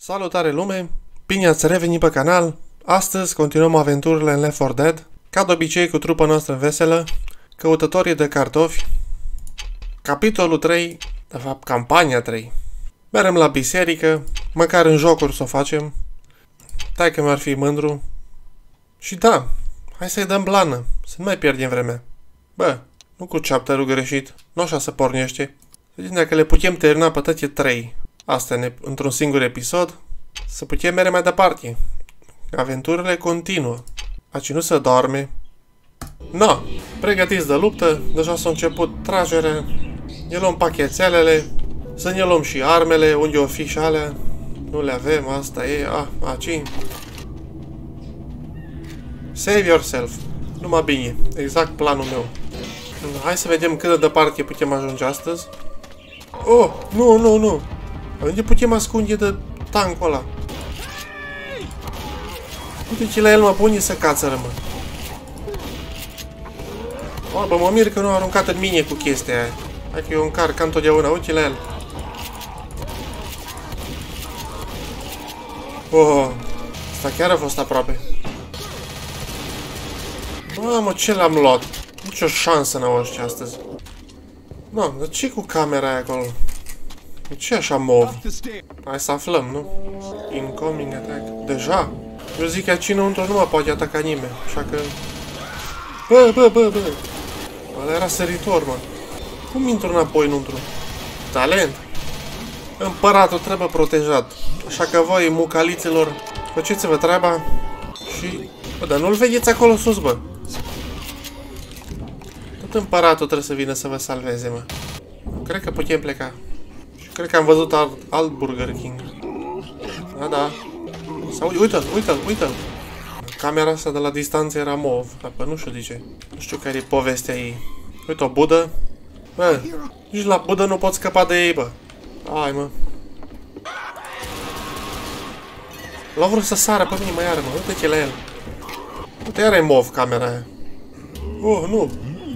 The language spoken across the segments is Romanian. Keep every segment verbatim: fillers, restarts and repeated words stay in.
Salutare lume! Bine ați revenit pe canal! Astăzi continuăm aventurile în Left four Dead, ca de obicei cu trupa noastră veselă, căutătorii de cartofi. Capitolul trei, de fapt campania trei. Merem la biserică, măcar în jocuri să o facem. Tai că mi-ar fi mândru. Și da, hai să-i dăm blană, să nu mai pierdem vremea. Bă, nu cu chapterul greșit, nu așa se pornește. Să zicem dacă le putem termina pe toate trei. Asta într-un singur episod, să putem merge mai departe. Aventurile continuă. Aici nu se doarme. No, pregătiți de luptă, deja s-a început tragerea. Ne luăm pachetelele, să ne luăm și armele, unde o fi și alea. Nu le avem, asta e, ah, aici. Save yourself. Numai bine, exact planul meu. Hai să vedem cât de departe putem ajunge astăzi. Oh, nu, nu, nu. Unde putem ascunde de tancul ăla? Uite-te la el, mă, pune să cațără, mă. Oh, bă, mă mir că nu a aruncat în mine cu chestia aia. Hai că eu încarc ca întotdeauna, uite la el. Oh, asta chiar a fost aproape. Mamă, ce l-am luat? Nici o șansă n-au ăștia astăzi. No, dar ce cu camera aia acolo? Ce așa mov? Hai să aflăm, nu? Incoming attack. Deja? Eu zic că aici înăuntru nu mă poate ataca nimeni, așa că... Bă, bă, bă, bă! Ăla era săritor, mă. Cum intru înapoi înăuntru? Talent! Împăratul trebuie protejat. Așa că voi, mucaliților, faceți-vă treaba și... Bă, dar nu-l vedeți acolo sus, bă! Tot împăratul trebuie să vină să vă salveze, mă. Cred că putem pleca. Cred că am văzut alt, alt Burger King. Da, da. Sau uite-l, uite-l, uite-l. Camera asta de la distanță era mov, dar pe nu știu de ce. Nu știu care e povestea ei. Uite o budă. Bă, nici la budă nu poți scăpa de ei, bă. Hai, mă. L-au vrut să sară pe mine, mă, iară, mă. Uite-te la el. Uite, iară e mov camera aia. Oh, nu.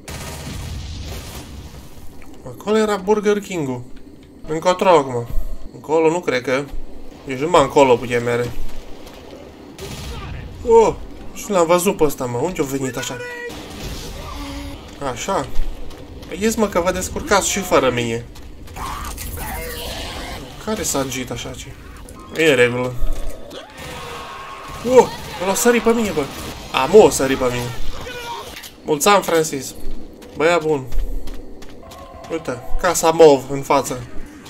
Acolo era Burger King-ul. Încotro acum. Încolo nu cred că. Nici numai încolo putem mere. Oh! Și l-am văzut pe ăsta, mă. Unde-o venit așa? Așa. Ies, mă, că vă descurcați și fără mine. Care s-a agit așa, ce? E în regulă. Oh! L-a sărit pe mine, bă. Am o sărit pe mine. Mulțumim, Francis. Băia bun. Uite, casa mov în față.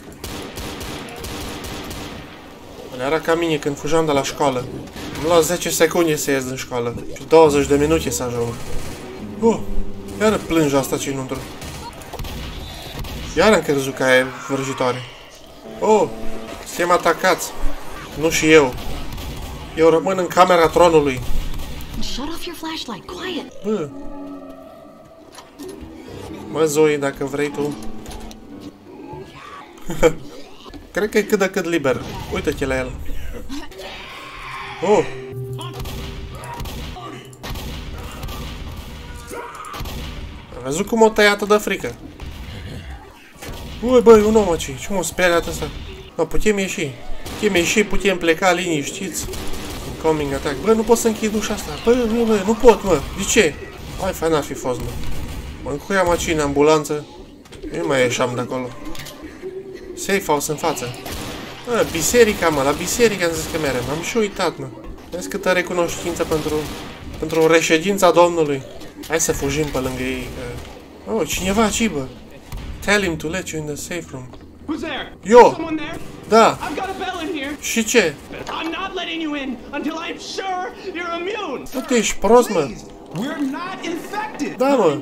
Era ca mine când fugeam de la școală. Îmi lua zece secunde să ies din școală. Și douăzeci de minute să ajung. Oh, iară plânge asta ce înăuntru. Iară am crezut că e vrăjitoare. Oh, suntem atacați. Nu și eu. Eu rămân în camera tronului. Bă. Mă, Zoe, dacă vrei tu. Cred că e cât de cât liber. Uite-te la el. Oh! Am văzut cum o tăiată de frică. Ui, băi, un om aici. Ce mă speriat ăsta? Bă, putem ieși. Putem ieși, putem pleca liniștiți. Incoming attack. Bă, nu pot să închid ușa asta. Bă, bă, bă, nu pot, mă. De ce? Hai, fain ar fi fost, mă. Mă încuiam aici în ambulanță. Nu mai ieșeam de acolo. Safe house în față. Bă, biserica, mă, la biserica am zis că merem. Am și uitat, mă. Vezi câtă recunoștință pentru, pentru reședința Domnului. Hai să fugim pe lângă ei. Că... Oh, cineva aici, bă. Tell him to let you in the safe room. Eu! Da! Și ce? Nu te ești prost, mă? Da, mă.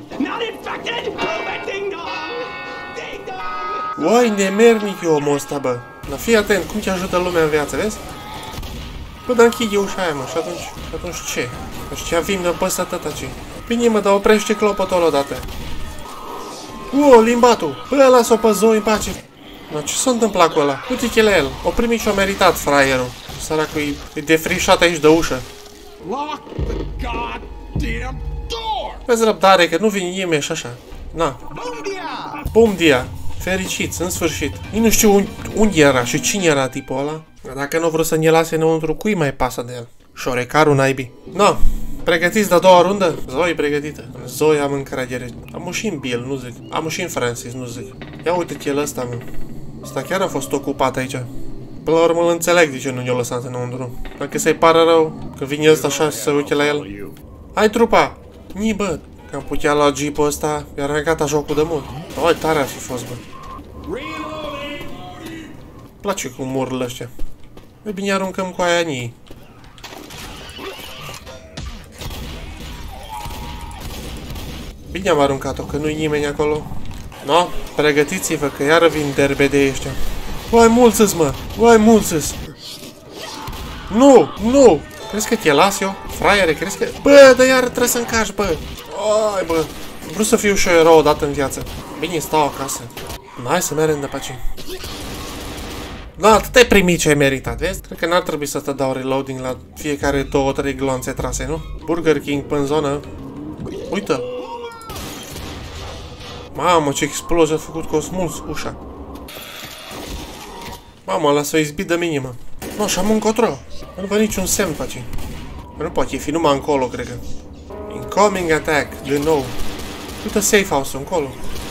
Uai, nemernic e omul ăsta, bă. Dar fii atent, cum te ajută lumea în viață, vezi? Bă, dar închide ușa aia, mă, și atunci, și atunci ce? Ăștia vin de păsă tăta ce? Bine, mă, dar oprește clopotul odată. Uo, limbatul! Bă, lasă-o pe Zoe în pace. Dar ce s-a întâmplat cu ăla? Uite-te la el. O primit și-o meritat, fraierul. Săracul e, e defrișat aici de ușă. Vezi răbdare, că nu vine nimeni și așa. Na. Bum dia! Fericiți, în sfârșit. Nici nu știu unde, unde era și cine era tipul ăla. Dacă nu vreau să ne lase înăuntru, cui mai pasă de el? Șorecarul naibii. No, pregătiți de a doua rundă? Zoe pregătită. Zoe am încredere. Am și în Bill, nu zic. Am și în Francis, nu zic. Ia uite-te el ăsta, mă. Ăsta chiar a fost ocupat aici. Până la urmă îl înțeleg de ce nu ne-o lăsat înăuntru. Dacă să-i pară rău, că vine ăsta așa și să uite la el. Hai trupa! Ni, bă! Că am putea la jeep-ul ăsta, era gata jocul de mult. Oi, tare ar fi fost, bă. Place cum urlă ăștia. Mai bine aruncăm cu aia nii. Bine am aruncat-o, că nu-i nimeni acolo. No, pregătiți-vă că iară vin derbedei ăștia. Uai, mulți-s, mă! Uai, mulți-s! Nu! Nu! Crezi că te las eu? Fraiere, crezi că... Bă, dar iară trebuie să încași, bă! Ai, bă! Vreau să fiu și eu erou odată în viață. Bine, stau acasă. Hai să mergem de pe aici. Da, atât ai primit ce ai meritat, vezi? Cred că n-ar trebui să te dau reloading la fiecare două, trei glonțe trase, nu? Burger King pe în zonă. Uită-l! Mamă, ce explozie a făcut că o smuls ușa. Mamă, ăla s-a izbit de minimă. Nu, și am încotro. Nu văd niciun semn pe aici. Nu poate fi numai încolo, cred că. Incoming attack, din nou. Uite safe house-ul încolo.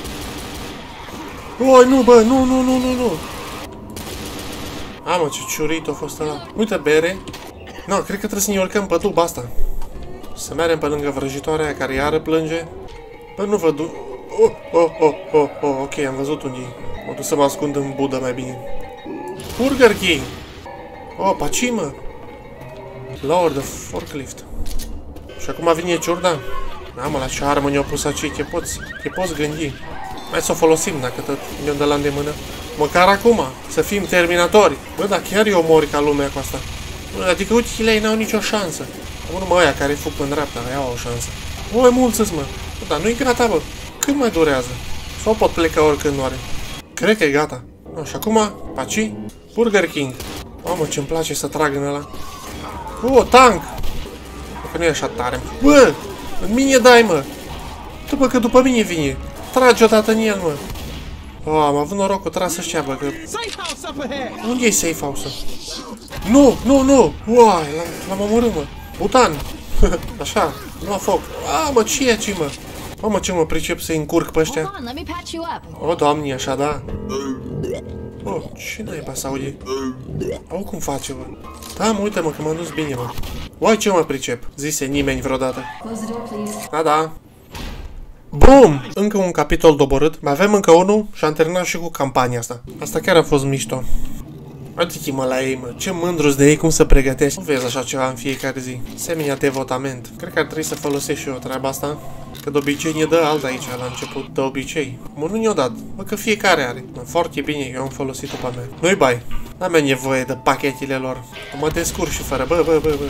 Oi, nu, bă, nu, nu, nu, nu, nu. Mamă, ce ciurit a fost ăla. Uite, bere. Nu, cred că trebuie să ne urcăm pe duba asta. Să mergem pe lângă vrăjitoarea aia care iară plânge. Bă, nu văd... Oh, oh, oh, oh, oh, ok, am văzut unde e. Mă duc să mă ascund în budă mai bine. Burger King! Oh, paci, mă! Lower the forklift. Și acum vine ciurda. Mamă, la ce armă ne-au pus aici, te poți, te poți gândi. Hai să o folosim dacă tot ne-o dă la îndemână. Măcar acum, să fim terminatori. Bă, dar chiar eu mori ca lumea cu asta. Bă, adică uite, ei n-au nicio șansă. Urmă aia care fug în dreapta, aia au o șansă. Oi, mulți-s, mă! Bă, dar nu-i gata, bă! Cât mai durează? Sau pot pleca oricând oare? Cred că e gata. No, și acum, paci, Burger King. Mamă, ce-mi place să trag în ăla. Oh, tank! Că nu e așa tare. Bă! În mine dai, mă! După că după mine vine. Tragi odată în el, mă. Oh, am avut noroc cu trasă ăștia, bă, că... Unde e safe house-ul? Nu, nu, nu! Uai, l-am omorât, mă. Butan! Așa, nu a foc. Ah, mă, ce e aici, mă? Mamă, ce mă pricep să-i încurc pe ăștia? O, doamne, așa, da. Oh, ce naiba s-aude? Au cum face, bă? Da, mă, uite-mă, că m-am dus bine, mă. Uai, ce mă pricep? Zise nimeni vreodată. Da, da. Bum! Încă un capitol doborât. Mai avem încă unul și am terminat și cu campania asta. Asta chiar a fost mișto. Uite-te, mă, la ei, mă. Ce mândru-s de ei, cum să pregătești. Nu vezi așa ceva în fiecare zi. Semenea devotament. Cred că ar trebui să folosesc și eu treaba asta. Că de obicei ne dă alta aici, la început. De obicei. Mă, nu ne-o dat. Mă, că fiecare are. Mă, foarte bine, eu am folosit-o pe mea. Nu-i bai. N-am nevoie de pachetele lor. Mă descurc și fără. Bă, bă, bă, bă.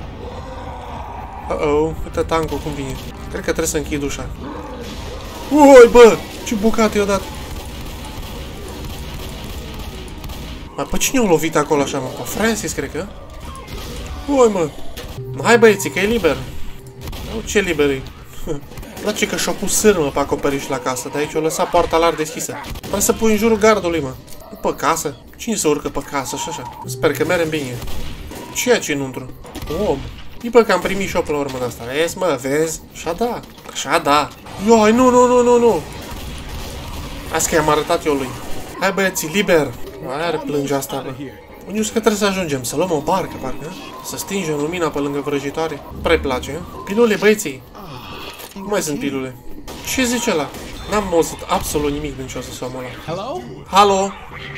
Uh-oh. Uite tancul cum vine. Cred că trebuie să închid ușa. Ui, bă! Ce bucată i-o dat. Mă, pe cine au lovit acolo așa, mă? Pe Francis, cred că? Ui, mă! Hai, băieții, că e liber. Oh, ce liber e? Place că și-au pus sârmă pe acoperiș la casă, de aici o lăsat poarta larg deschisă. Trebuie să pui în jurul gardului, mă. Nu pe casă? Cine se urcă pe casă și așa? Sper că merem bine. Ce e aici înăuntru? Om. E bă că am primit și-o pe la urmă de asta. Vezi, mă, vezi? Așa da. Așa da. Ioi, nu, nu, nu, nu, nu. Asta că i-am arătat eu lui. Hai, băieții, liber. Aia are plânge asta, bă. Unde că trebuie să ajungem? Să luăm o barcă, parcă? Să stingem lumina pe lângă vrăjitoare? Prea place, a? Pilule, băieții. Nu mai sunt pilule. Ce zice ăla? N-am auzit absolut nimic din ce o să se omă ăla. Hello? Halo?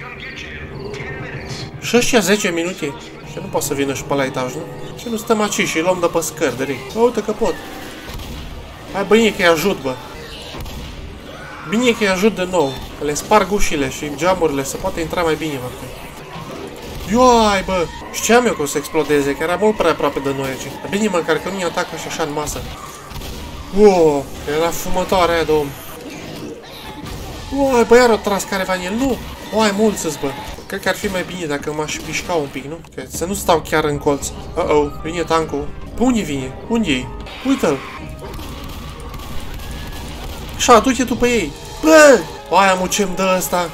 Și ăștia zece minute? Și nu pot să vină și pe la etaj, nu? Și nu stăm aici și îi luăm de pe scări, direct. Bă, uite că pot. Hai, bine că-i ajut, bă. Bine că-i ajut de nou. Că le sparg ușile și geamurile, să poate intra mai bine, mă. Ioai, bă! Știam eu că o să explodeze, că era mult prea aproape de noi aici. Dar bine măcar că nu ne atacă și așa în masă. Wow, era fumătoarea aia de om. Uai, bă, iar o tras careva în el, nu! Uai, mulți-s, bă! Cred că ar fi mai bine dacă m-aș pișca un pic, nu? Că să nu stau chiar în colț. Uh-oh, vine tancul. Pe unde vine? Unde-i? Uită-l! Așa, du-te tu pe ei! Bă! Oai, am ce-mi dă ăsta.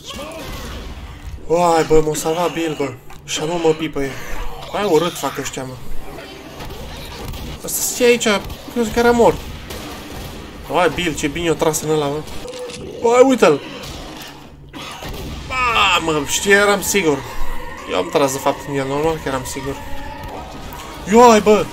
Oai, bă, m-a salvat Bill, bă. Și nu mă pipăie. Oai, urât fac ăștia, mă. Asta stai aici, crezi că era mort. Oai, Bill, ce bine o tras în ăla, mă. Oai, uite-l. Ba, mă, știi, eram sigur. Eu am tras de fapt în el, normal că eram sigur. Ioi, bă!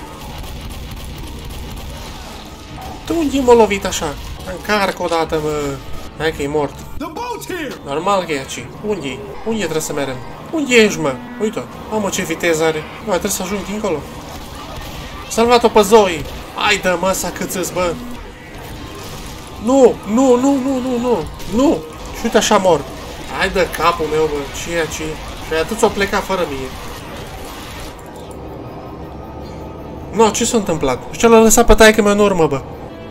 De unde m-a lovit așa? Încarcă odată, bă! Hai că e mort. Normal că e aici. Unde-i? Unde trebuie să mergem? Unde ești, mă? Uite-o. Mamă, ce viteză are. Bă, trebuie să ajung dincolo. Salvat-o pe Zoe! Haide, mă, să câțâți, bă! Nu! Nu, nu, nu, nu, nu! Nu! Și uite așa mor. Haide, capul meu, bă! Ce e aici? Și atât s-o pleca fără mine. Nu, ce s-a întâmplat? Și l-a lăsat pe taică mea în urmă, bă.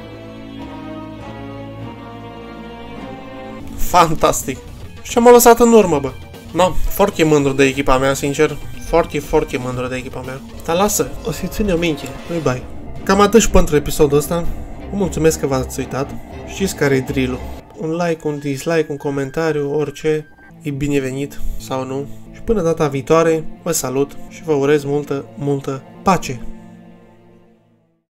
Fantastic. Și m-a lăsat în urmă, bă. No, foarte mândru de echipa mea, sincer. Foarte, foarte mândru de echipa mea. Dar lasă, o să-i ține o minte. Nu-i bai. Cam atât și pentru episodul ăsta. Vă mulțumesc că v-ați uitat. Știți care e drill-ul. Un like, un dislike, un comentariu, orice. E binevenit sau nu. Și până data viitoare, vă salut și vă urez multă, multă pace.